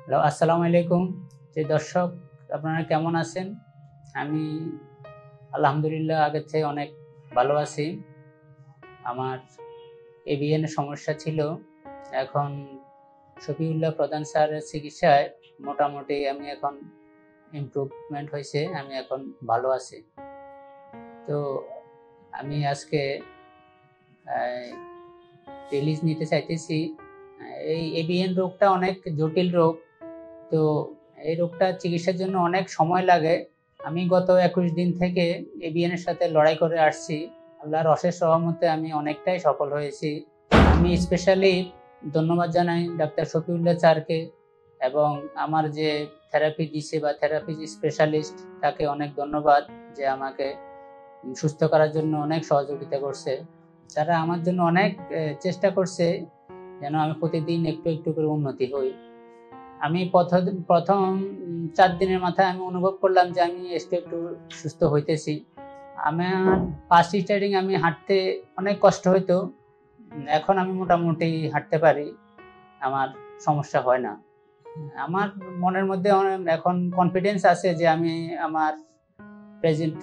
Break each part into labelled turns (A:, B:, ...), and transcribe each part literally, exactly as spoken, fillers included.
A: Hello, আসসালামু আলাইকুম। যে দর্শক, আপনারা কেমন আছেন? আমি আলহামদুলিল্লাহ আগের থেকে অনেক ভালো আছি। আমার এভিএন এর সমস্যা ছিল। এখন শফিউল্লাহ প্রধান স্যারের চিকিৎসায় মোটামুটি আমি এখন ইমপ্রুভমেন্ট হয়েছে, আমি এখন ভালো আছি। তো আমি আজকে রিলিজ নিতে চাইতেছি। এই এভিএন রোগটা অনেক জটিল রোগ। তো এই রোগটা চিকিৎসার জন্য অনেক সময় লাগে। আমি গত একুশ দিন থেকে এভিএন এর সাথে লড়াই করে আসছি। আল্লাহর অশেষ রহমতে আমি অনেকটাই সফল হয়েছি। আমি স্পেশালি ধন্যবাদ জানাই ডাক্তার শফিউল্লাহ স্যারকে এবং আমার যে থেরাপি দিছে বা থেরাপি স্পেশালিস্ট, তাকে অনেক ধন্যবাদ যে আমাকে সুস্থ করার জন্য অনেক সহযোগিতা করছে। তারা আমার জন্য অনেক চেষ্টা করছে যেন আমি প্রতিদিন একটু একটু করে উন্নতি হই। আমি প্রথম চার দিনের মাথায় আমি অনুভব করলাম যে আমি একটু একটু সুস্থ হইতেছি। আমার ফার্স্ট স্টার্টিং আমি হাঁটতে অনেক কষ্ট হইতো, এখন আমি মোটামুটি হাঁটতে পারি, আমার সমস্যা হয় না। আমার মনের মধ্যে এখন কনফিডেন্স আছে যে আমি আমার প্রেজেন্ট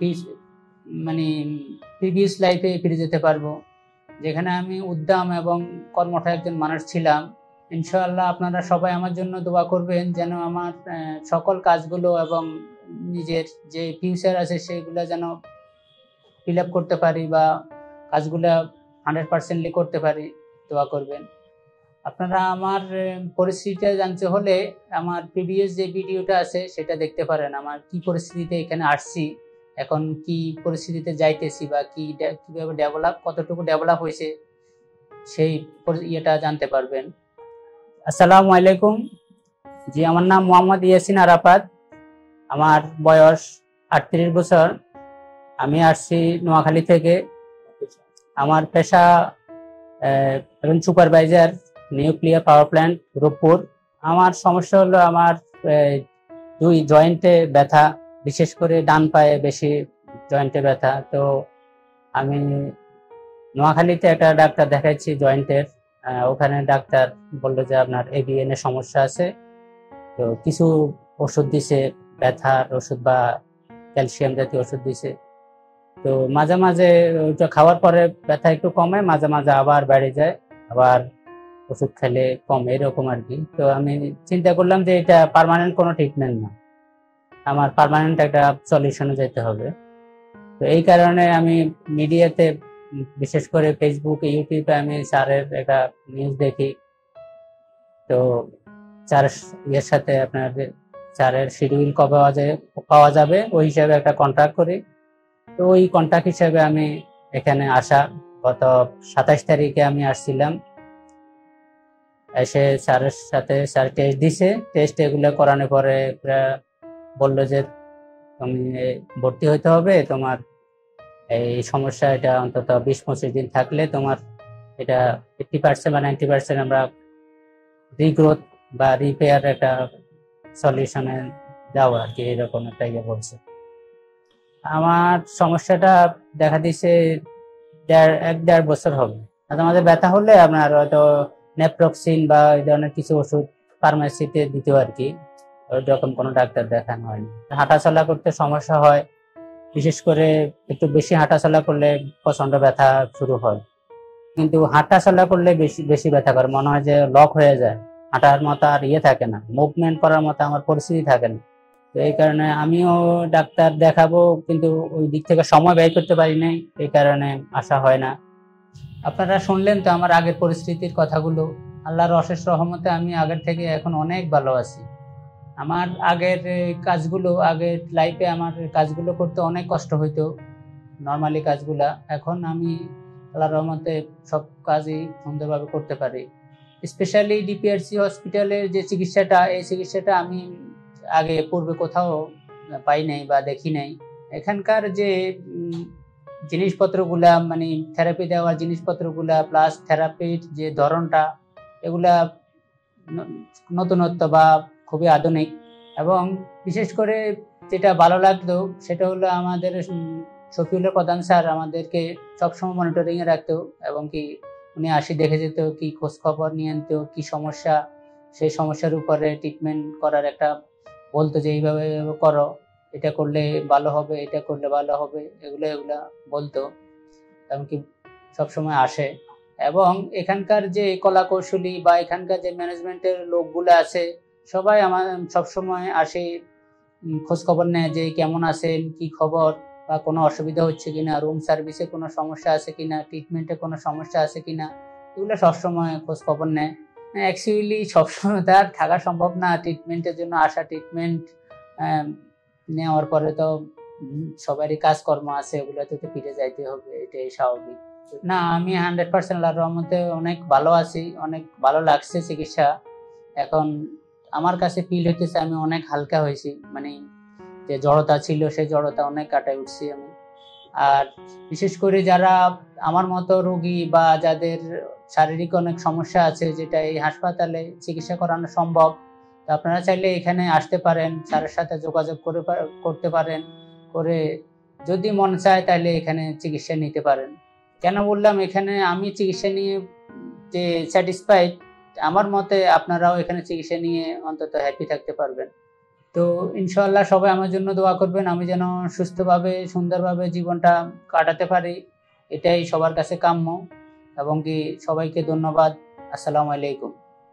A: মানে প্রিভিয়াস লাইফে ফিরে যেতে পারবো, যেখানে আমি উদ্যম এবং কর্মঠ একজন মানুষ ছিলাম। ইনশাআল্লাহ আপনারা সবাই আমার জন্য দোয়া করবেন যেন আমার সকল কাজগুলো এবং নিজের যে ফিউচার আছে সেগুলো যেন ফিল আপ করতে পারি বা কাজগুলো হান্ড্রেড পার্সেন্টলি করতে পারি। দোয়া করবেন। আপনারা আমার পরিস্থিতিটা জানতে হলে আমার প্রিভিয়াস যে ভিডিওটা আছে সেটা দেখতে পারেন। আমার কি পরিস্থিতিতে এখানে আসছি, এখন কি পরিস্থিতিতে যাইতেছি বা কি কিভাবে ডেভেলপ কতটুকু ডেভেলপ হয়েছে সেই ইয়েটা জানতে পারবেন। আসসালামু আলাইকুম। জি, আমার নাম মোহাম্মদ ইয়াসিন আরাফাত। আমার বয়স আটত্রিশ বছর। আমি আসছি নোয়াখালী থেকে। আমার পেশা এখন supervisor, nuclear power plant Rooppur. আমার সমস্যা হলো আমার দুই জয়েন্টে ব্যথা, বিশেষ করে ডান পায়ে বেশি জয়েন্টে ব্যথা। তো আমি নোয়াখালীতে একটা ডাক্তার দেখাইছি জয়েন্টের। ওখানে ডাক্তার বললো যে আপনার এভিএন এর সমস্যা আছে। তো কিছু ওষুধ দিছে, ব্যথার ওষুধ বা ক্যালসিয়াম জাতীয় ওষুধ দিছে। তো মাঝে মাঝে ওইটা খাওয়ার পরে ব্যথা একটু কমে, মাঝে মাঝে আবার বেড়ে যায়, আবার ওষুধ খেলে কমে, এরকম আর কি। তো আমি চিন্তা করলাম যে এটা পার্মানেন্ট কোনো ট্রিটমেন্ট না, আমার পার্মানেন্ট একটা সলিউশনে যেতে হবে। তো এই কারণে আমি মিডিয়াতে, বিশেষ করে ফেসবুক, ইউটিউবে আমি স্যারের একটা নিউজ দেখি। তো স্যার এর সাথে আপনার স্যারের শিডিউল কবে পাওয়া যায় পাওয়া যাবে ওই হিসাবে একটা কন্ট্রাক্ট করি। তো ওই কন্ট্রাক্ট হিসাবে আমি এখানে আসা। গত সাতাশ তারিখে আমি আসছিলাম। এসে স্যারের সাথে স্যার টেস্ট দিছে। টেস্ট এগুলো করানোর পরে বললো যে তুমি ভর্তি হইতে হবে, তোমার এই সমস্যা এটা অন্তত বিশ পঁচিশ দিন থাকলে তোমার এটা এইটটি পার্সেন্ট বা নাইনটি পার্সেন্ট আমরা রিগ্রোথ বা রিপেয়ার একটা সলিউশনে যাওয়া আর কি, এরকম একটা ইয়ে বলছে। আমার সমস্যাটা দেখা দিচ্ছে দেড় এক দেড় বছর হবে। আমাদের ব্যথা হলে আপনার হয়তো নেপ্রক্সিন বা এই ধরনের কিছু ওষুধ ফার্মেসিতে দিতে আর কি, ওইরকম কোনো ডাক্তার দেখানো হয়নি। হাঁটাচলা করতে সমস্যা হয়, বিশেষ করে একটু বেশি হাঁটাচলা করলে প্রচন্ড ব্যথা শুরু হয়। কিন্তু হাঁটাচলা করলে বেশি বেশি ব্যথা করে, মনে হয় যে লক হয়ে যায়, হাঁটার মতো আর ইয়ে থাকে না, মুভমেন্ট করার মতো আমার পরিস্থিতি থাকে না। তো এই কারণে আমিও ডাক্তার দেখাবো, কিন্তু ওই দিক থেকে সময় ব্যয় করতে পারি নাই, এই কারণে আসা হয় না। আপনারা শুনলেন তো আমার আগের পরিস্থিতির কথাগুলো। আল্লাহর অশেষ রহমতে আমি আগের থেকে এখন অনেক ভালো আছি। আমার আগের কাজগুলো, আগের লাইফে আমার কাজগুলো করতে অনেক কষ্ট হইতো, নর্মালি কাজগুলা। এখন আমি আল্লাহর রহমতে সব কাজই সুন্দরভাবে করতে পারি। স্পেশালি ডিপিআরসি হসপিটালের যে চিকিৎসাটা, এই চিকিৎসাটা আমি আগে পূর্বে কোথাও পাই নাই বা দেখি নাই। এখানকার যে জিনিসপত্রগুলা, মানে থেরাপি দেওয়ার জিনিসপত্রগুলা প্লাস থেরাপির যে ধরনটা, এগুলা নতুনত্ব বা খুবই আধুনিক। এবং বিশেষ করে যেটা ভালো লাগতো সেটা হলো আমাদের শফিউল্লাহ প্রধান স্যার আমাদেরকে সবসময় মনিটরিং এ রাখতো, এবং কি উনি আসি দেখে যেত, কি খোঁজ খবর নিয়ে আনতো, কি সমস্যা সেই সমস্যার উপরে ট্রিটমেন্ট করার একটা বলতো যে এইভাবে এইভাবে করো, এটা করলে ভালো হবে, এটা করলে ভালো হবে, এগুলো এগুলা বলতো, এমনকি সবসময় আসে। এবং এখানকার যে কলা কৌশলী বা এখানকার যে ম্যানেজমেন্টের লোকগুলো আছে সবাই আমার সবসময় আসে, খোঁজ খবর নেয় যে কেমন আছেন, কি খবর, বা কোনো অসুবিধা হচ্ছে কিনা, রুম সার্ভিসে কোনো সমস্যা আছে কিনা, ট্রিটমেন্টে কোনো সমস্যা আছে কিনা, এগুলো সবসময় খোঁজ খবর নেয়। অ্যাকচুয়ালি সবসময় তার থাকা সম্ভব না, ট্রিটমেন্টের জন্য আসা, ট্রিটমেন্ট নেওয়ার পরে তো সবারই কাজকর্ম আছে, ওগুলোতে তো ফিরে যাইতে হবে, এটাই স্বাভাবিক। না, আমি হান্ড্রেড পার্সেন্ট আল্লাহর রহমতে অনেক ভালো আছি, অনেক ভালো লাগছে চিকিৎসা। এখন আমার কাছে ফিল হইতেছে আমি অনেক হালকা হয়েছি, মানে যে জড়তা ছিল সেই জড়তা অনেক কাটাই উঠছি আমি। আর বিশেষ করে যারা আমার মতো রোগী বা যাদের শারীরিক অনেক সমস্যা আছে যেটা এই হাসপাতালে চিকিৎসা করানো সম্ভব, তো আপনারা চাইলে এখানে আসতে পারেন, স্যারের সাথে যোগাযোগ করে করতে পারেন, করে যদি মন চায় তাহলে এখানে চিকিৎসা নিতে পারেন। কেন বললাম এখানে আমি চিকিৎসা নিয়ে যে স্যাটিসফাইড, আমার মতে আপনারাও এখানে চিকিৎসা নিয়ে অন্তত হ্যাপি থাকতে পারবেন। তো ইনশাআল্লাহ সবাই আমার জন্য দোয়া করবেন, আমি যেন সুস্থভাবে সুন্দরভাবে জীবনটা কাটাতে পারি, এটাই সবার কাছে কাম্য। এবং কি সবাইকে ধন্যবাদ। আসসালামু আলাইকুম।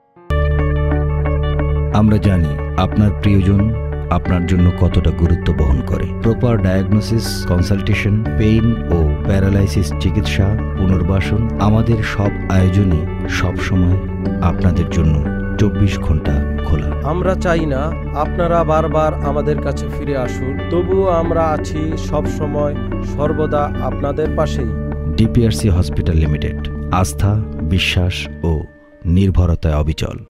B: আমরা জানি আপনার প্রিয়জন আপনার জন্য কতটা গুরুত্ব বহন করে। প্রপার ডায়াগনোসিস, কনসালটেশন, পেইন ও প্যারালাইসিস চিকিৎসা, পুনর্বাসন, আমাদের সব আয়োজনই সবসময় আপনাদের জন্য চব্বিশ ঘন্টা খোলা।
C: আমরা চাই না আপনারা বারবার আমাদের কাছে ফিরে আসুন, তবুও আমরা আছি সব সময় সর্বদা আপনাদের পাশেই।
B: ডিপিআরসি হসপিটাল লিমিটেড, আস্থা, বিশ্বাস ও নির্ভরতায় অবিচল।